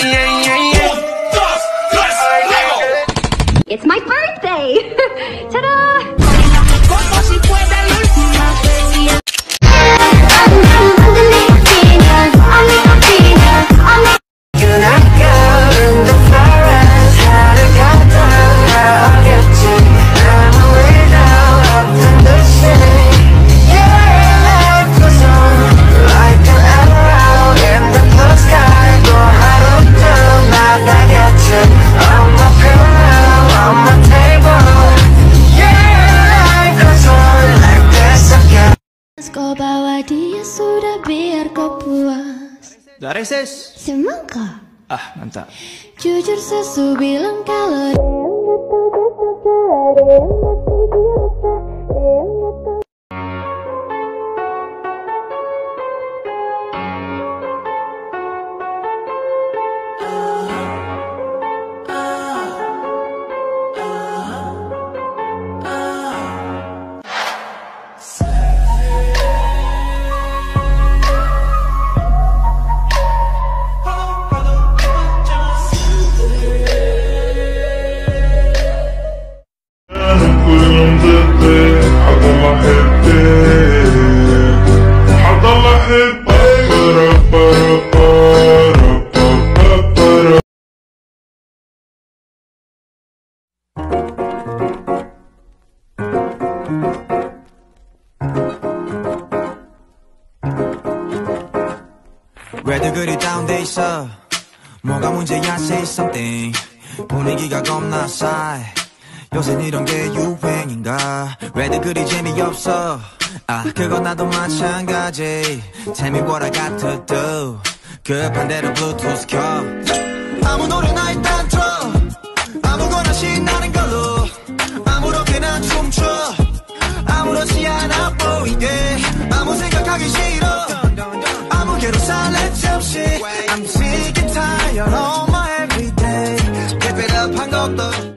It's my birthday! Ta-da! Kau bawa dia sudah biar kau puas. Dareses. Semangka. Ah, mantap. Jujur sesu bilang kalau 왜들 그리 다운돼 있어 뭐가 문제야 say something 분위기가 겁나 싸해 요새 이런 게 유행인가 왜들 그리 재미없어 아 그건 나도 마찬가지 Tell me what I got to do 급한 대로 블루투스 켜 아무 노래나 일단 틀어 아무거나 신나는 걸로 아무렇게나 춤춰 아무렇지 않아 보이게 아무 생각하기 싫어 아무개로 살레지 없이 I'm sick and tired of my everyday Keep it up 한 것도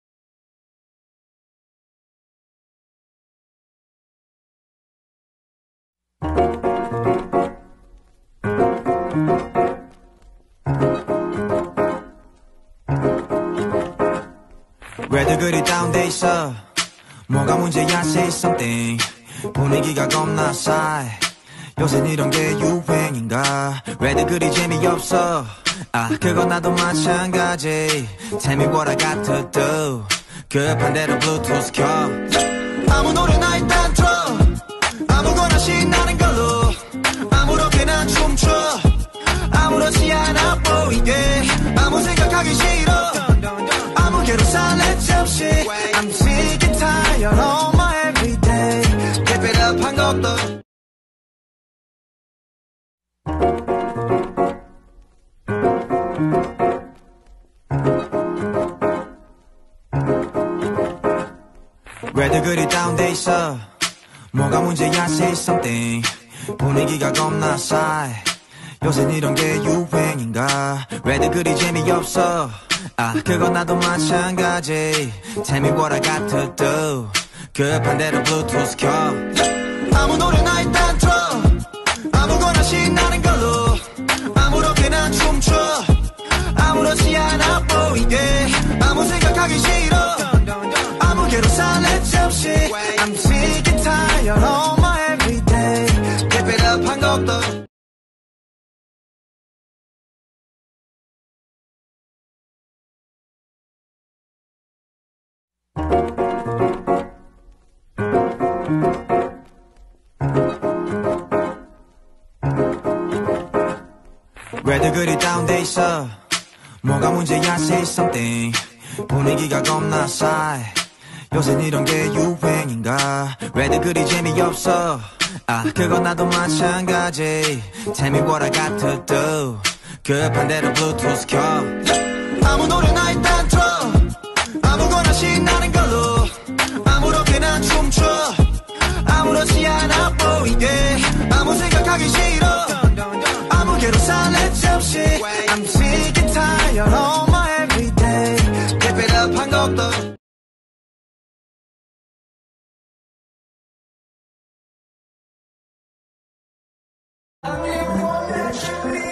왜들 그리 다운돼 있어 뭐가 문제야 say something 분위기가 겁나 싸해 요새 이런 게 유행인가 왜들 그리 재미없어 아 그건 나도 마찬가지 Tell me what I got to do 급한 대로 블루투스 켜 아무 노래나 일단 틀어 아무거나 신나는 걸로 아무렇게나 춤춰 아무렇지 않아 보이게 아무 생각하기 싫어 아무개로 살레지 없이 I'm sick and tired of my everyday Keep it up 한 것도 왜들 그리 다운돼 있어 뭐가 문제야 say something 분위기가 겁나 싸해 요새 이런 게 유행인가 왜들 그리 재미없어 아 그건 나도 마찬가지 Tell me what I got to do 급한 대로 블루투스 켜 아무 노래나 일단 틀어 아무거나 신나는 걸로 아무렇게나 춤춰 아무렇지 않아 보이게 아무 생각하기 싫어 아무개로 살레지 없이 I'm sick and tired of my everyday Keep it up 한 것도 왜들 그리 다운돼 있어 뭐가 문제야 say something 분위기가 겁나 싸해 요새 이런 게 유행인가 왜들 그리 재미없어 아 그건 나도 마찬가지 Tell me what I got to do 급한 대로 블루투스 켜 아무 노래나 일단 틀어 아무거나 신나는 걸로 아무렇게나 춤춰 아무렇지 않아 보이게 아무 생각하기 싫어 아무개로 살레지 없이 I'm sick and tired of my everyday Keep it up 한 것도 I need more naturally.